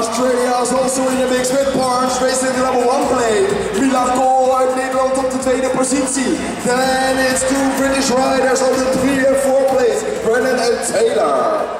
Australia is also in the mix with Barnes, racing the number 1 plate. Milan Kool uit Nederland op de 2e positie. Then it's 2 British riders on the 3 and 4 plates, Brennan and Taylor.